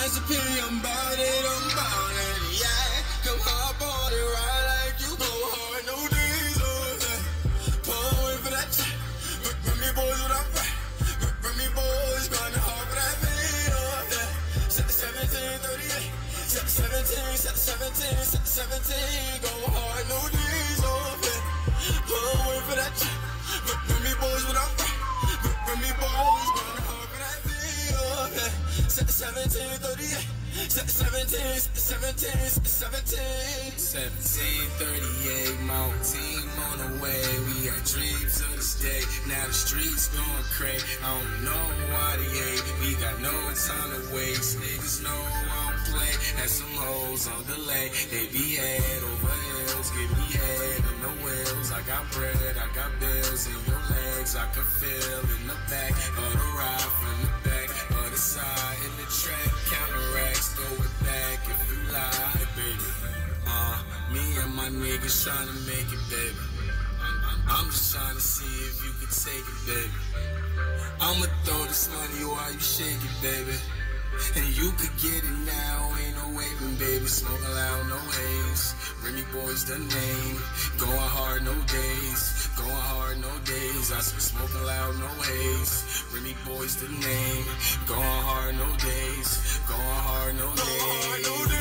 recipe, I'm bout it, yeah. Come hop on it, ride like you go hard, no diesel, yeah. Pulling for that check, bring me boys with that right. Bring me boys, grinding hard for that video, yeah. 1738, 17, go hard, no diesel, yeah. Pulling for that check, bring me boys with that right. Bring me boys, grinding hard for that video, yeah. 1738, 1738, Mountain Team on the way. We had dreams of this day. Now the streets going crazy. I don't know why they hate. We got no time to waste. Niggas know I don't play. Had some hoes on delay. They be head over heels. Give me head in the wheels. I got bread, I got bills in your legs. I can feel in the back of the ride, from the back of the side, in the track. Counteracts, throw it back if you lie, baby. Me and my niggas tryna make it, baby. I'm just tryna see if you can take it, baby. I'ma throw this money while you shake it, baby. And you could get it now, ain't no waving, baby. Smoking loud, no haze. Remy Boy's the name. Going hard, no days. Going hard, no days. I said smoking loud, no haze. Remy Boy's the name. Going hard, no days. Going hard, no days.